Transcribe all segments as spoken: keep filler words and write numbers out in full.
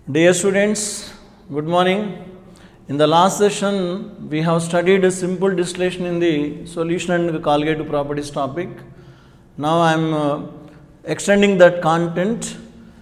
Dear students, good morning. In the last session, we have studied a simple distillation in the solution and colligative properties topic. Now I am uh, extending that content.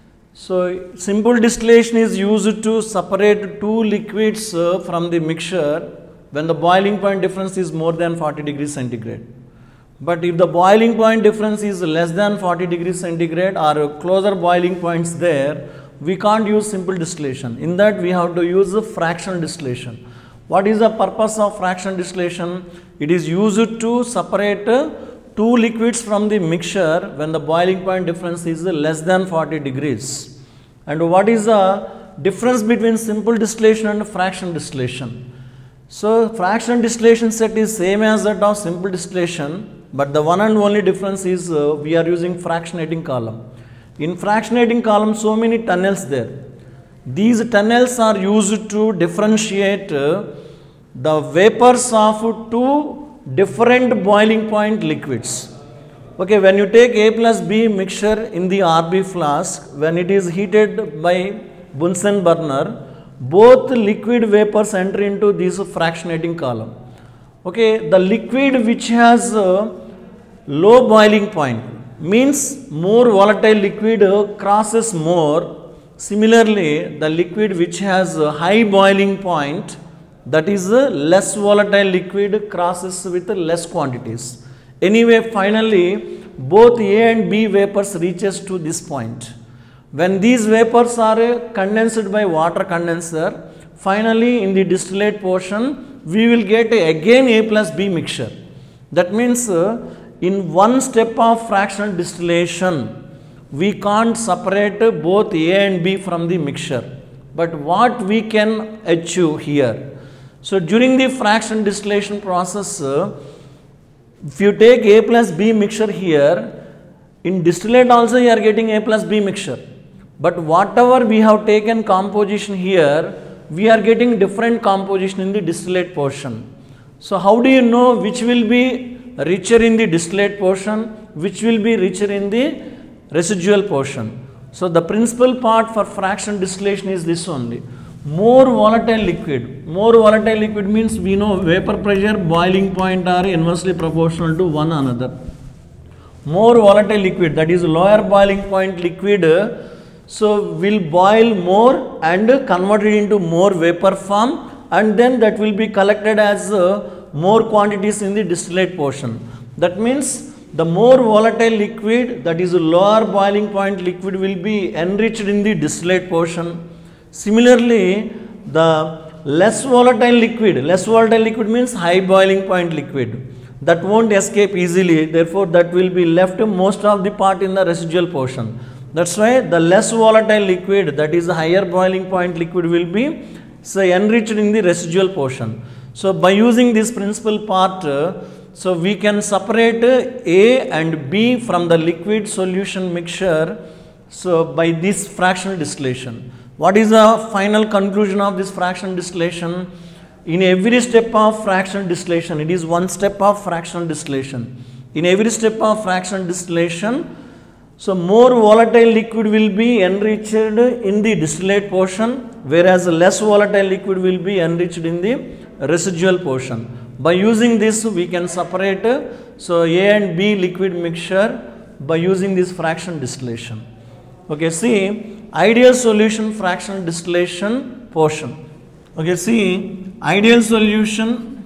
So, simple distillation is used to separate two liquids uh, from the mixture when the boiling point difference is more than forty degrees centigrade. But if the boiling point difference is less than forty degrees centigrade or closer boiling points there, we can't use simple distillation. In that we have to use a fractional distillation. What is the purpose of fractional distillation? It is used to separate two liquids from the mixture when the boiling point difference is less than forty degrees. And what is the difference between simple distillation and fractional distillation? So, fractional distillation set is same as that of simple distillation, but the one and only difference is uh, we are using fractionating column. In fractionating column, so many tunnels there. These tunnels are used to differentiate uh, the vapors of two different boiling point liquids. Okay, when you take A plus B mixture in the R B flask, when it is heated by Bunsen burner, both liquid vapors enter into this fractionating column. Okay, the liquid which has uh, low boiling point means more volatile liquid uh, crosses more. Similarly, the liquid which has a high boiling point, that is a less volatile liquid, crosses with less quantities. Anyway, finally, both A and B vapors reaches to this point. When these vapors are uh, condensed by water condenser, finally in the distillate portion, we will get uh, again A plus B mixture. That means uh, in one step of fractional distillation, we can't separate both A and B from the mixture. But what we can achieve here? So, during the fractional distillation process, uh, if you take A plus B mixture here, in distillate also you are getting A plus B mixture. But whatever we have taken composition here, we are getting different composition in the distillate portion. So, how do you know which will be richer in the distillate portion, which will be richer in the residual portion? So, the principal part for fractional distillation is this only. More volatile liquid. More volatile liquid means we know vapor pressure, boiling point are inversely proportional to one another. More volatile liquid, that is lower boiling point liquid, so will boil more and convert it into more vapor form, and then that will be collected as uh, more quantities in the distillate portion. That means the more volatile liquid, that is lower boiling point liquid, will be enriched in the distillate portion. Similarly, the less volatile liquid, less volatile liquid means high boiling point liquid, that won't escape easily, therefore that will be left most of the part in the residual portion. That's why the less volatile liquid, that is higher boiling point liquid, will be say enriched in the residual portion. So, by using this principal part, uh, so we can separate uh, A and B from the liquid solution mixture, so by this fractional distillation. What is the final conclusion of this fractional distillation? In every step of fractional distillation, it is one step of fractional distillation. In every step of fractional distillation, so more volatile liquid will be enriched in the distillate portion, whereas less volatile liquid will be enriched in the residual portion. By using this, we can separate so A and B liquid mixture by using this fractional distillation. Okay, see ideal solution fractional distillation portion. Okay, see ideal solution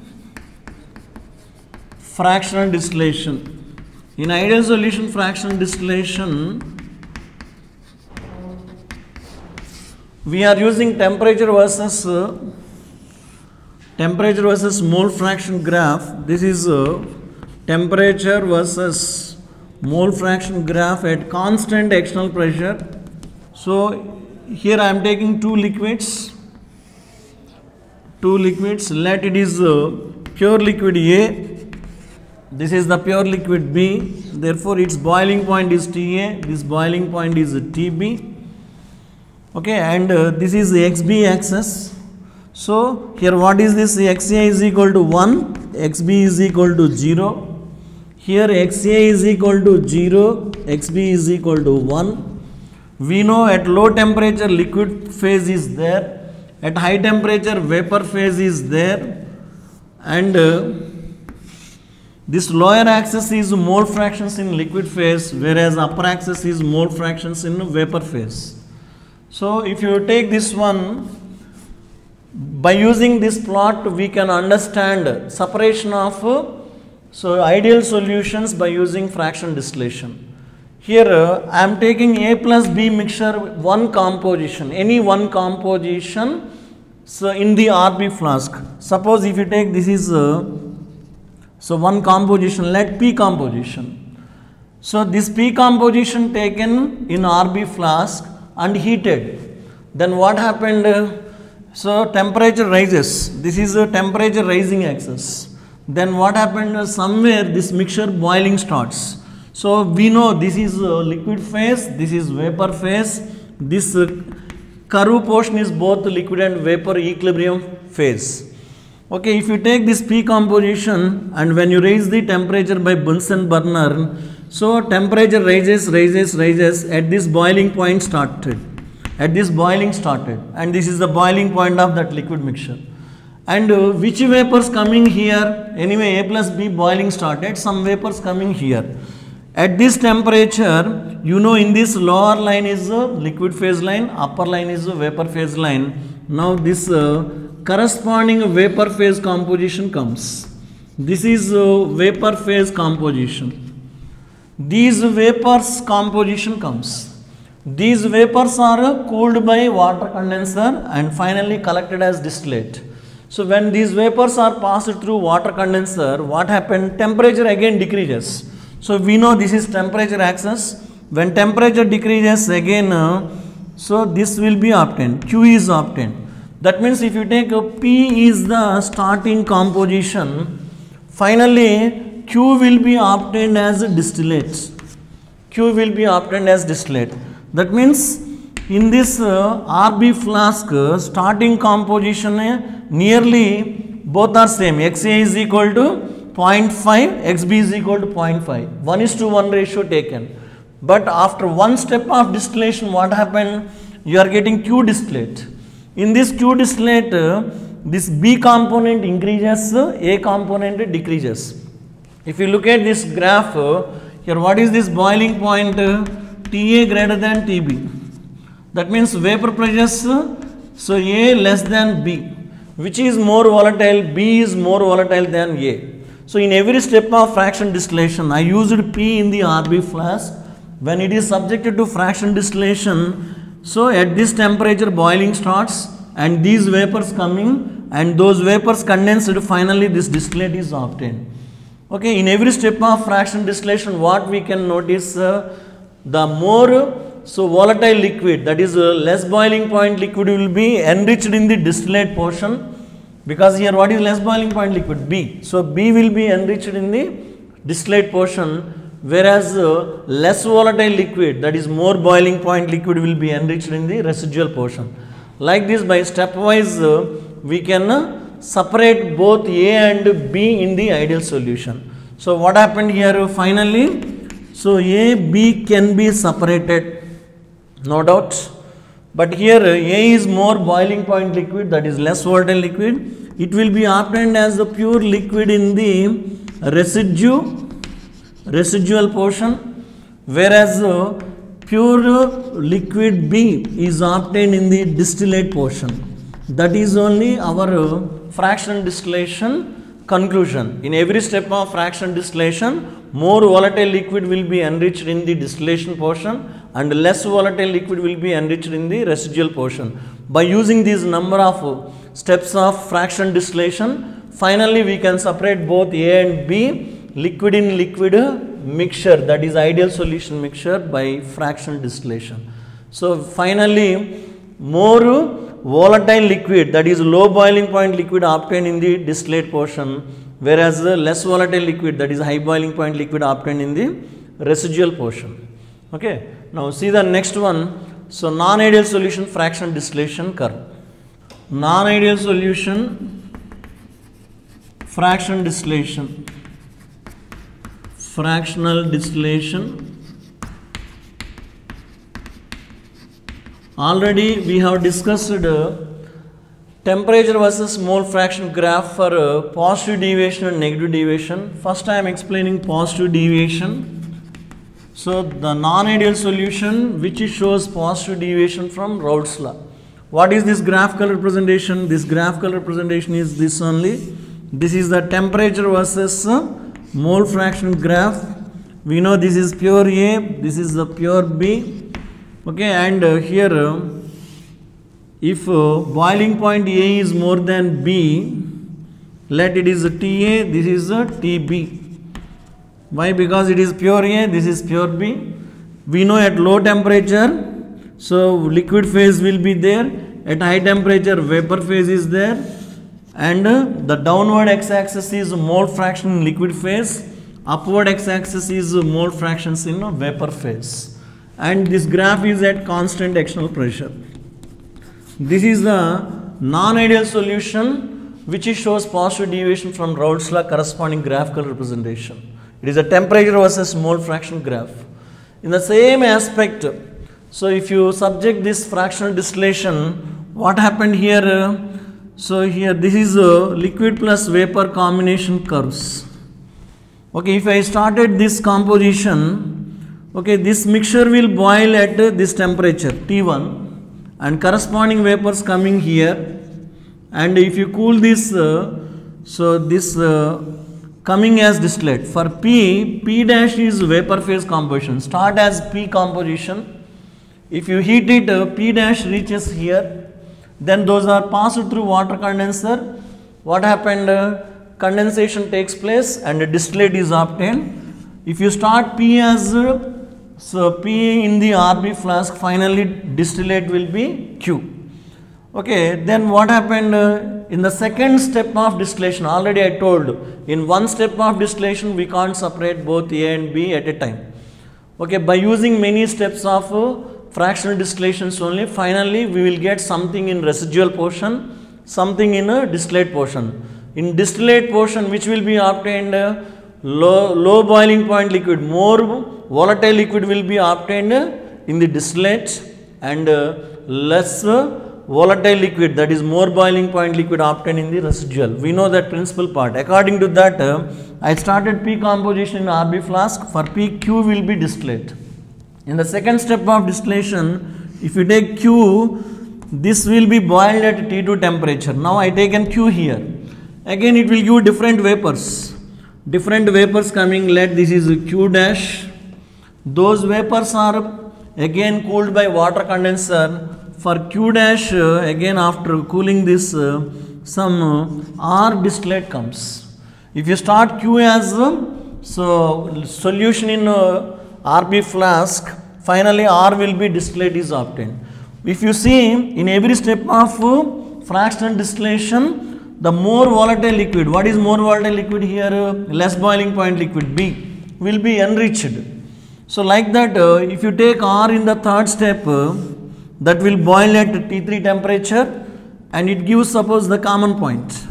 fractional distillation. In ideal solution fractional distillation, we are using temperature versus uh, temperature versus mole fraction graph. This is uh, temperature versus mole fraction graph at constant external pressure. So, here I am taking two liquids, two liquids, let it is uh, pure liquid A. This is the pure liquid B, therefore its boiling point is T A, this boiling point is T B, okay, and uh, this is the X B axis. So, here what is this? X A is equal to one, X B is equal to zero, here X A is equal to zero, X B is equal to one, We know at low temperature liquid phase is there, at high temperature vapor phase is there, and uh, this lower axis is mole fractions in liquid phase, whereas upper axis is mole fractions in vapor phase. So if you take this one, by using this plot we can understand separation of uh, so ideal solutions by using fraction distillation. Here uh, I am taking A plus B mixture, one composition, any one composition, so in the R B flask. Suppose if you take this is uh, so one composition, let P composition. So this P composition taken in R B flask and heated, then what happened? Uh, so temperature rises, this is a temperature rising axis. Then what happened? Uh, somewhere this mixture boiling starts. So we know this is uh, liquid phase, this is vapor phase, this uh, curve portion is both liquid and vapor equilibrium phase. Okay, if you take this P composition and when you raise the temperature by Bunsen burner, so temperature rises, rises, rises, at this boiling point started, at this boiling started, and this is the boiling point of that liquid mixture. And uh, which vapors coming here? Anyway, A plus B boiling started, some vapors coming here. At this temperature, you know in this lower line is a liquid phase line, upper line is a vapor phase line. Now this uh, corresponding vapor phase composition comes. This is uh, vapor phase composition. These vapors composition comes. These vapors are uh, cooled by water condenser and finally collected as distillate. So when these vapors are passed through water condenser, what happened? Temperature again decreases. So we know this is temperature axis. When temperature decreases again, uh, so this will be obtained. Q is obtained. That means if you take a P is the starting composition, finally Q will be obtained as a distillate. Q will be obtained as distillate. That means in this uh, R B flask uh, starting composition uh, nearly both are same. X A is equal to zero point five, X B is equal to zero point five, one is to one ratio taken. But after one step of distillation, what happened? You are getting Q distillate. In this Q distillate, uh, this B component increases, uh, A component decreases. If you look at this graph, uh, here what is this boiling point? Uh, T A greater than T B. That means vapor pressures, uh, so A less than B. Which is more volatile? B is more volatile than A. So in every step of fraction distillation, I used P in the R B flask. When it is subjected to fraction distillation, so at this temperature boiling starts and these vapors coming and those vapors condensed, finally this distillate is obtained. Okay, in every step of fraction distillation, what we can notice, uh, the more so volatile liquid, that is uh, less boiling point liquid will be enriched in the distillate portion. Because here what is less boiling point liquid? B. So B will be enriched in the distillate portion, whereas uh, less volatile liquid, that is more boiling point liquid, will be enriched in the residual portion. Like this, by stepwise uh, we can uh, separate both A and B in the ideal solution. So what happened here finally? So A, B can be separated, no doubt. But here A is more boiling point liquid, that is less volatile liquid. It will be obtained as the pure liquid in the residue, residual portion, whereas uh, pure liquid B is obtained in the distillate portion. That is only our uh, fraction distillation conclusion. In every step of fraction distillation, more volatile liquid will be enriched in the distillation portion and less volatile liquid will be enriched in the residual portion. By using these number of steps of fraction distillation, finally we can separate both A and B, liquid in liquid mixture, that is ideal solution mixture, by fraction distillation. So finally more volatile liquid, that is low boiling point liquid, obtained in the distillate portion, whereas the less volatile liquid, that is high boiling point liquid, obtained in the residual portion. Okay. Now see the next one. So non-ideal solution fraction distillation curve. Non-ideal solution fraction distillation, fractional distillation Already we have discussed uh, temperature versus mole fraction graph for uh, positive deviation and negative deviation. First I am explaining positive deviation. So the non-ideal solution which shows positive deviation from Raoult's law. What is this graphical representation? This graphical representation is this only. This is the temperature versus uh, mole fraction graph. We know this is pure A, this is the pure B. Okay, and uh, here uh, if uh, boiling point A is more than B, let it is a T A, this is a T B. Why? Because it is pure A, this is pure B. We know at low temperature, so liquid phase will be there. At high temperature, vapor phase is there. And uh, the downward x-axis is mole fraction in liquid phase. Upward x-axis is uh, mole fractions in uh, vapor phase. And this graph is at constant external pressure. This is the non-ideal solution which shows positive deviation from Raoult's law corresponding graphical representation. It is a temperature versus mole fraction graph. In the same aspect, so if you subject this fractional distillation, what happened here? So here this is a liquid plus vapor combination curves. Okay, if I started this composition, okay, this mixture will boil at this temperature T one and corresponding vapors coming here, and if you cool this, uh, so this uh, coming as distillate. For P, P dash is vapor phase composition, start as P composition. If you heat it, uh, P dash reaches here, then those are passed through water condenser. What happened? Uh, condensation takes place and a distillate is obtained. If you start P as uh, so P in the R B flask, finally distillate will be Q. Okay, then what happened uh, in the second step of distillation? Already I told, in one step of distillation we can't separate both A and B at a time. Okay, by using many steps of uh, fractional distillations only, finally we will get something in residual portion, something in a distillate portion. In distillate portion, which will be obtained, uh, low, low boiling point liquid, more volatile liquid will be obtained uh, in the distillate, and uh, less uh, volatile liquid, that is more boiling point liquid, obtained in the residual. We know that principal part. According to that, uh, I started P composition in R B flask. For P, Q will be distillate. In the second step of distillation, if you take Q, this will be boiled at T two temperature. Now I taken Q here. Again it will give different vapors. Different vapors coming, let this is Q dash. Those vapors are again cooled by water condenser. For Q dash, uh, again after cooling this, uh, some uh, R distillate comes. If you start Q as uh, so solution in uh, R B flask, finally R will be distillate is obtained. If you see in every step of uh, fractional distillation, the more volatile liquid, what is more volatile liquid here? Uh, less boiling point liquid, B, will be enriched. So like that, uh, if you take R in the third step, uh, that will boil at T three temperature and it gives suppose the common point.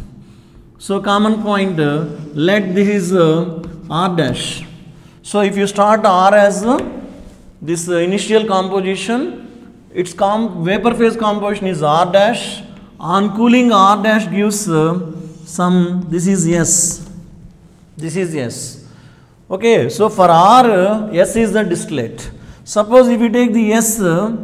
So common point, uh, let this is uh, R dash. So if you start R as uh, this uh, initial composition, its com vapor phase composition is R dash. On cooling, R dash gives uh, some, this is S, this is S. Okay, so for R, uh, S is the distillate. Suppose if you take the S, uh,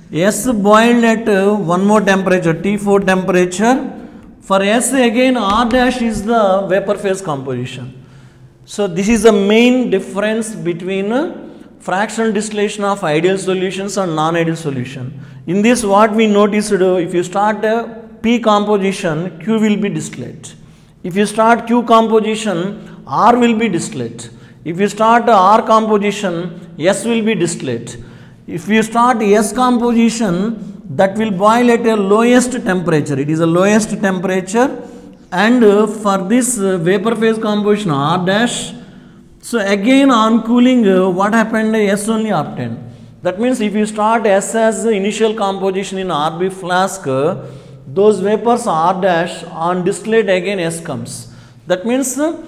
S boiled at uh, one more temperature, T four temperature. For S again, R dash is the vapor phase composition. So this is the main difference between uh, fractional distillation of ideal solutions and non-ideal solution. In this, what we noticed, uh, if you start a P composition, Q will be distillate. If you start Q composition, R will be distillate. If you start R composition, S will be distillate. If you start S composition, that will boil at a lowest temperature. It is a lowest temperature, and uh, for this uh, vapor phase composition R dash. So again on cooling, uh, what happened? S only obtained. That means if you start S as the initial composition in R B flask, uh, those vapors R dash, on distillate again S comes. That means uh,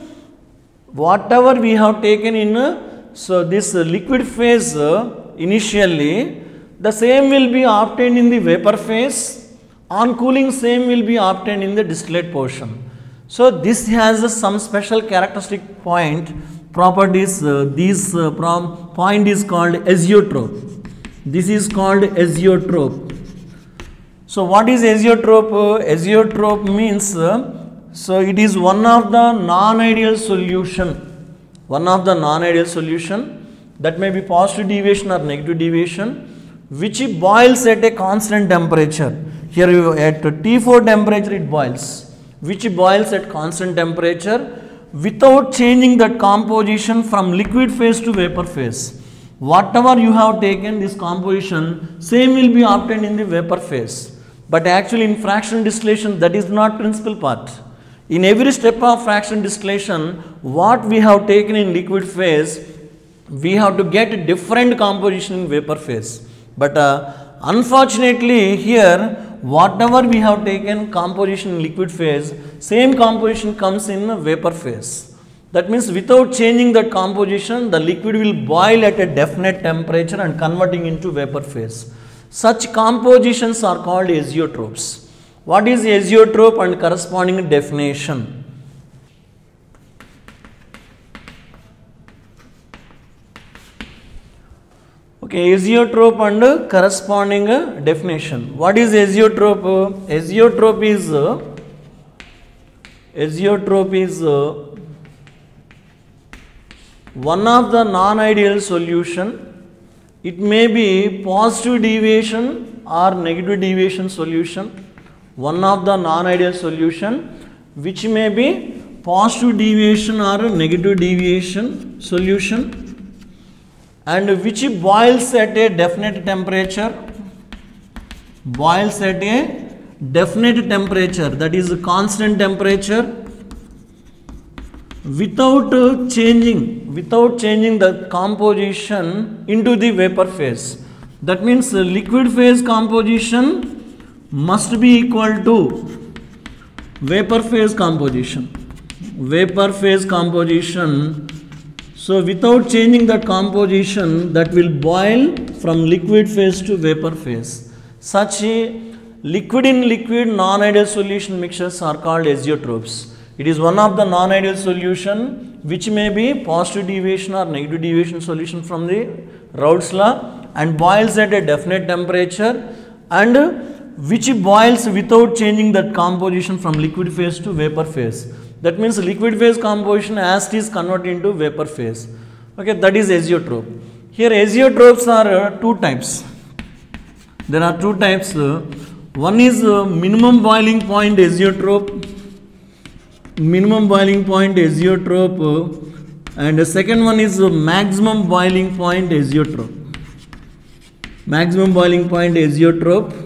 whatever we have taken in, uh, so this uh, liquid phase uh, initially, the same will be obtained in the vapor phase. On cooling, same will be obtained in the distillate portion. So this has uh, some special characteristic point properties. Uh, this uh, point is called azeotrope. This is called azeotrope. So what is azeotrope? Uh, azeotrope means uh, so it is one of the non-ideal solution. One of the non-ideal solution that may be positive deviation or negative deviation, which boils at a constant temperature. Here you at T four temperature it boils, which boils at constant temperature without changing that composition from liquid phase to vapor phase. Whatever you have taken this composition, same will be obtained in the vapor phase. But actually in fractional distillation, that is not principal part. In every step of fractional distillation, what we have taken in liquid phase, we have to get a different composition in vapor phase. But uh, unfortunately here, whatever we have taken composition in liquid phase, same composition comes in vapor phase. That means without changing that composition, the liquid will boil at a definite temperature and converting into vapor phase. Such compositions are called azeotropes. What is azeotrope and corresponding definition? Okay, azeotrope and corresponding definition. What is azeotrope? Azeotrope is uh, azeotrope is uh, one of the non-ideal solution. It may be positive deviation or negative deviation solution. One of the non-ideal solution which may be positive deviation or negative deviation solution, and which boils at a definite temperature, boils at a definite temperature, that is a constant temperature, without changing, without changing the composition into the vapor phase. That means liquid phase composition must be equal to vapor phase composition. Vapor phase composition. So without changing that composition, that will boil from liquid phase to vapor phase. Such a liquid in liquid non-ideal solution mixtures are called azeotropes. It is one of the non-ideal solution which may be positive deviation or negative deviation solution from the Raoult's law and boils at a definite temperature, and which boils without changing that composition from liquid phase to vapor phase. That means liquid phase composition as it is converted into vapor phase. Okay, that is azeotrope. Here azeotropes are uh, two types. There are two types. Uh, one is uh, minimum boiling point azeotrope. Minimum boiling point azeotrope, uh, and the second one is uh, maximum boiling point azeotrope. Maximum boiling point azeotrope.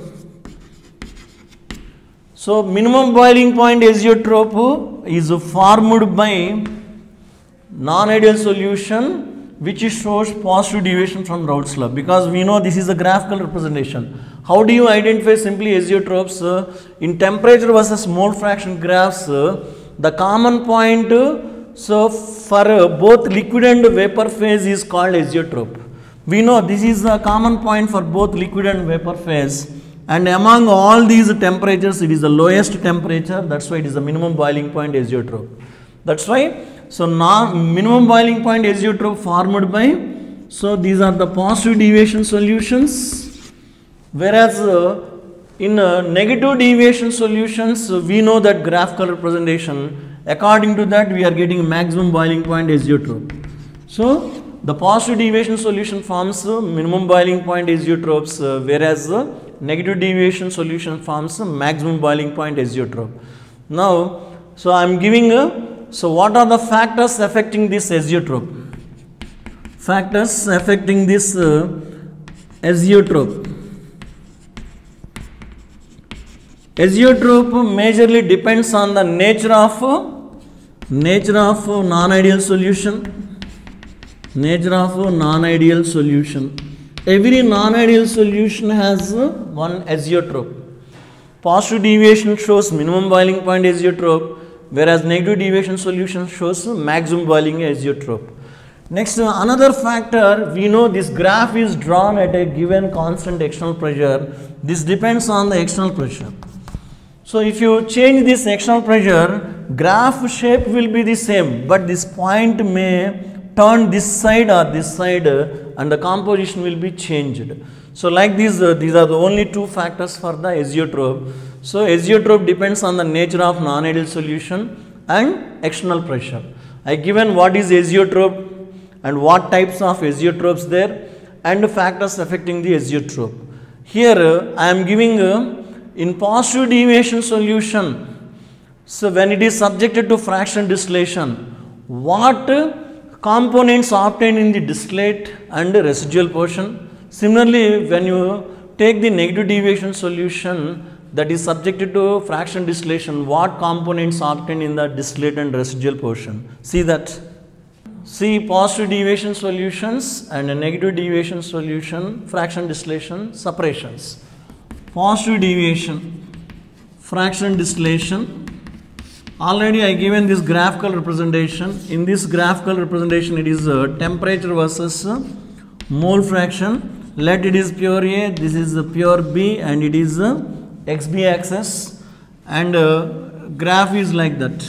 So minimum boiling point azeotrope is formed by non-ideal solution which shows positive deviation from Raoult's law, because we know this is a graphical representation. How do you identify simply azeotropes? Uh, in temperature versus mole fraction graphs, uh, the common point uh, so for uh, both liquid and vapor phase is called azeotrope. We know this is the common point for both liquid and vapor phase, and among all these temperatures it is the lowest temperature, that's why it is the minimum boiling point azeotrope. That's why, so now minimum boiling point azeotrope formed by, so these are the positive deviation solutions, whereas uh, in uh, negative deviation solutions uh, we know that graphical representation, according to that we are getting maximum boiling point azeotrope. So the positive deviation solution forms uh, minimum boiling point azeotropes, uh, whereas the uh, negative deviation solution forms uh, maximum boiling point azeotrope. Now, so I am giving a, so what are the factors affecting this azeotrope? Factors affecting this uh, azeotrope. Azeotrope majorly depends on the nature of uh, nature of uh, non-ideal solution. Nature of a non-ideal solution. Every non-ideal solution has uh, one azeotrope. Positive deviation shows minimum boiling point azeotrope, whereas negative deviation solution shows maximum boiling azeotrope. Next, uh, another factor, we know this graph is drawn at a given constant external pressure. This depends on the external pressure. So if you change this external pressure, graph shape will be the same, but this point may turn this side or this side, uh, and the composition will be changed. So like these, uh, these are the only two factors for the azeotrope. So azeotrope depends on the nature of non-ideal solution and external pressure. I given what is azeotrope and what types of azeotropes there and factors affecting the azeotrope. Here uh, I am giving uh, in positive deviation solution, so when it is subjected to fraction distillation, what uh, components obtained in the distillate and residual portion. Similarly, when you take the negative deviation solution that is subjected to fraction distillation, what components obtained in the distillate and residual portion. See that. See positive deviation solutions and a negative deviation solution, fraction distillation, separations. Positive deviation, fraction distillation. Already I given this graphical representation. In this graphical representation, it is uh, temperature versus uh, mole fraction. Let it is pure A, this is the pure B, and it is uh, X B axis, and uh, graph is like that.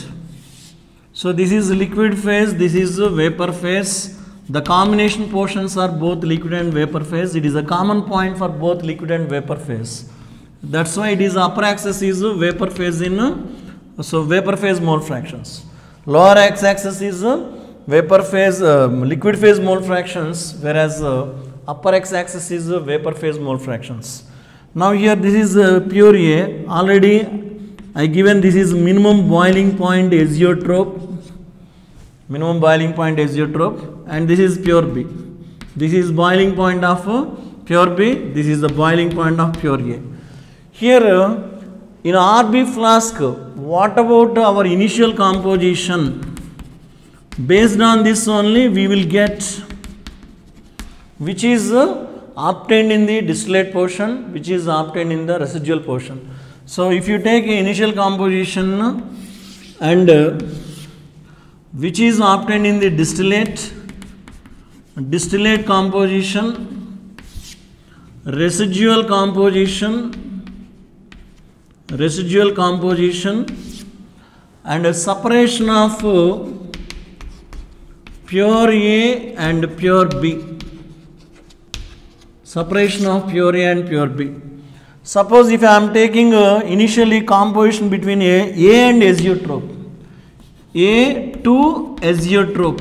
So this is liquid phase, this is uh, vapor phase. The combination portions are both liquid and vapor phase. It is a common point for both liquid and vapor phase. That's why it is upper axis is uh, vapor phase in uh, so vapor phase mole fractions. Lower x-axis is uh, vapor phase, uh, liquid phase mole fractions, whereas uh, upper x-axis is uh, vapor phase mole fractions. Now here this is uh, pure A. Already I given this is minimum boiling point azeotrope, minimum boiling point azeotrope, and this is pure B. This is boiling point of uh, pure B. This is the boiling point of pure A. Here uh, in R B flask, what about our initial composition? Based on this only we will get which is uh, obtained in the distillate portion, which is obtained in the residual portion. So if you take initial composition and uh, which is obtained in the distillate, distillate composition, residual composition, residual composition, and a separation of uh, pure A and pure B. Separation of pure A and pure B. Suppose if I am taking uh, initially composition between A, A and azeotrope, A to azeotrope,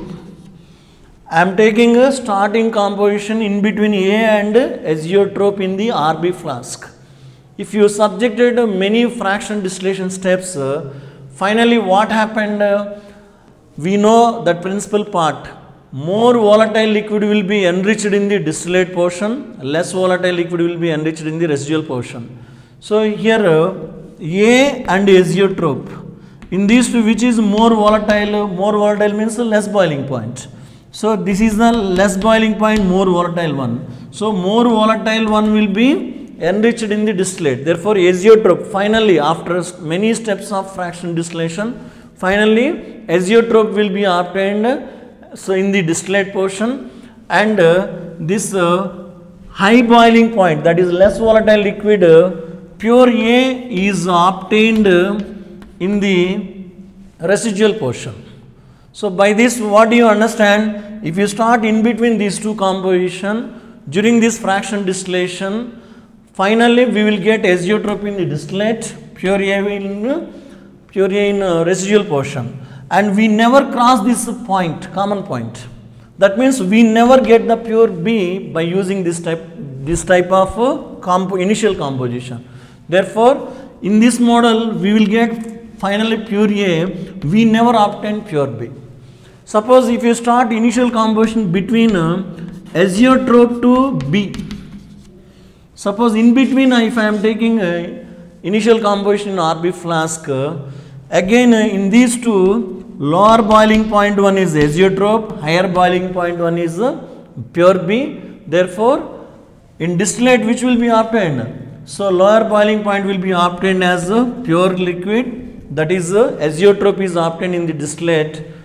I am taking a starting composition in between A and azeotrope in the R B flask. If you subjected uh, many fraction distillation steps, uh, finally what happened, uh, we know that principal part. More volatile liquid will be enriched in the distillate portion, less volatile liquid will be enriched in the residual portion. So here uh, A and azeotrope, in these two which is more volatile, uh, more volatile means uh, less boiling point. So this is the less boiling point, more volatile one. So more volatile one will be enriched in the distillate. Therefore azeotrope, finally after many steps of fraction distillation, finally azeotrope will be obtained. So in the distillate portion, and uh, this uh, high boiling point, that is less volatile liquid, uh, pure A is obtained uh, in the residual portion. So by this what do you understand? If you start in between these two composition during this fraction distillation, finally we will get azeotrope in the distillate, pure A in uh, pure A in uh, residual portion. And we never cross this point, common point. That means we never get the pure B by using this type, this type of uh, comp initial composition. Therefore, in this model, we will get finally pure A. We never obtain pure B. Suppose if you start initial composition between uh, azeotrope to B. Suppose in between, uh, if I am taking uh, initial composition in R B flask, uh, again uh, in these two, lower boiling point one is azeotrope, higher boiling point one is uh, pure B. Therefore, in distillate which will be obtained? So, lower boiling point will be obtained as uh, pure liquid, that is uh, azeotrope is obtained in the distillate.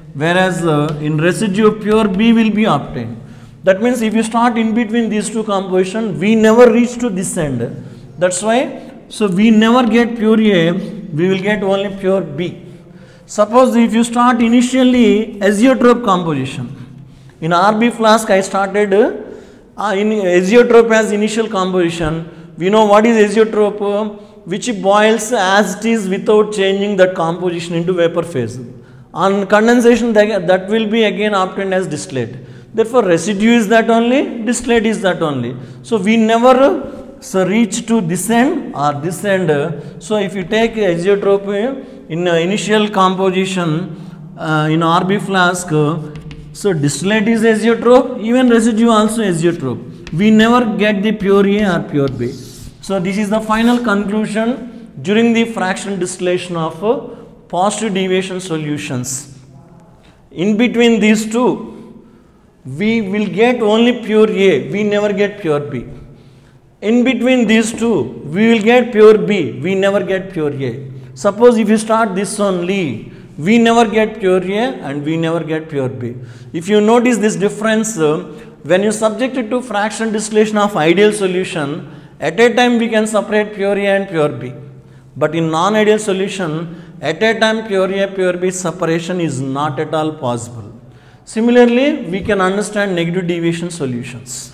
whereas uh, in residue pure B will be obtained. That means if you start in between these two composition, we never reach to this end. That's why, so we never get pure A, we will get only pure B. Suppose if you start initially azeotrope composition, in R B flask I started uh, in azeotrope as initial composition. We know what is azeotrope, uh, which boils as it is without changing that composition into vapor phase. On condensation that, that will be again obtained as distillate. Therefore, residue is that only, distillate is that only. So, we never uh, so reach to this end or this end. So, if you take azeotrope uh, in uh, initial composition uh, in R B flask, uh, so distillate is azeotrope, even residue also azeotrope. We never get the pure A or pure B. So, this is the final conclusion during the fractional distillation of uh, positive deviation solutions. In between these two, we will get only pure A, we never get pure B. In between these two, we will get pure B, we never get pure A. Suppose if you start this only, we never get pure A and we never get pure B. If you notice this difference, uh, when you subject it to fractional distillation of ideal solution, at a time we can separate pure A and pure B. But in non-ideal solution, at a time pure A, pure B separation is not at all possible. Similarly, we can understand negative deviation solutions.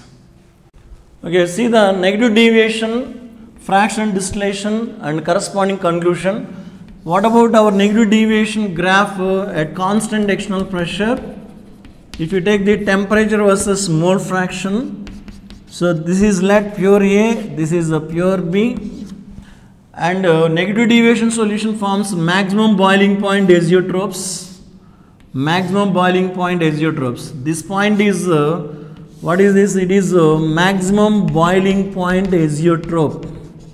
Okay, see the negative deviation, fractional distillation and corresponding conclusion. What about our negative deviation graph uh, at constant external pressure? If you take the temperature versus mole fraction, so this is let pure A, this is a pure B, and uh, negative deviation solution forms maximum boiling point azeotropes. Maximum boiling point azeotropes. This point is, uh, what is this? It is uh, maximum boiling point azeotrope.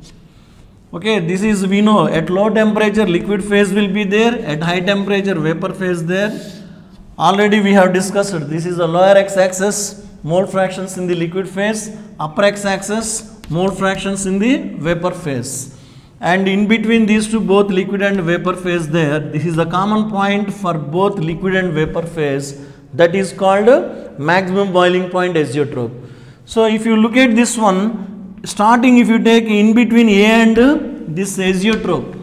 Okay, this is, we know, at low temperature liquid phase will be there, at high temperature vapor phase there. Already we have discussed it. This is the lower x-axis, mole fractions in the liquid phase, upper x-axis, mole fractions in the vapor phase. And in between these two, both liquid and vapor phase there, this is the common point for both liquid and vapor phase, that is called maximum boiling point azeotrope. So, if you look at this one, starting if you take in between A and this azeotrope,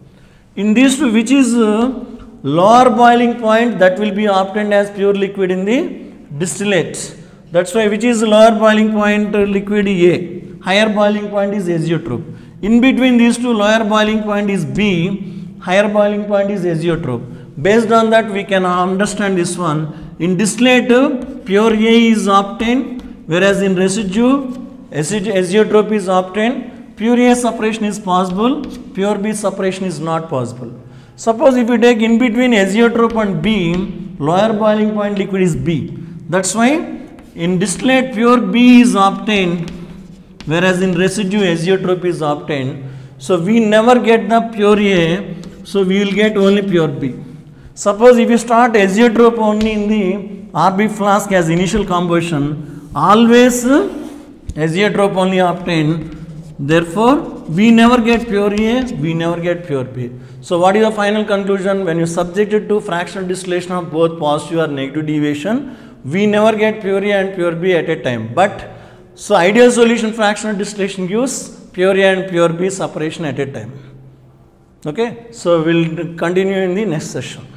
in these two, which is lower boiling point, that will be obtained as pure liquid in the distillate. That is why which is lower boiling point liquid A, higher boiling point is azeotrope. In between these two, lower boiling point is B, higher boiling point is azeotrope. Based on that, we can understand this one. In distillate, pure A is obtained, whereas in residue, azeotrope is obtained. Pure A separation is possible, pure B separation is not possible. Suppose if you take in between azeotrope and B, lower boiling point liquid is B. That's why in distillate, pure B is obtained, whereas in residue azeotrope is obtained. So, we never get the pure A, so we will get only pure B. Suppose if you start azeotrope only in the R B flask as initial composition, always azeotrope only obtained. Therefore, we never get pure A, we never get pure B. So, what is the final conclusion? When you subject it to fractional distillation of both positive or negative deviation, we never get pure A and pure B at a time. But so, ideal solution fractional distillation gives pure A and pure B separation at a time. Okay. So, we will continue in the next session.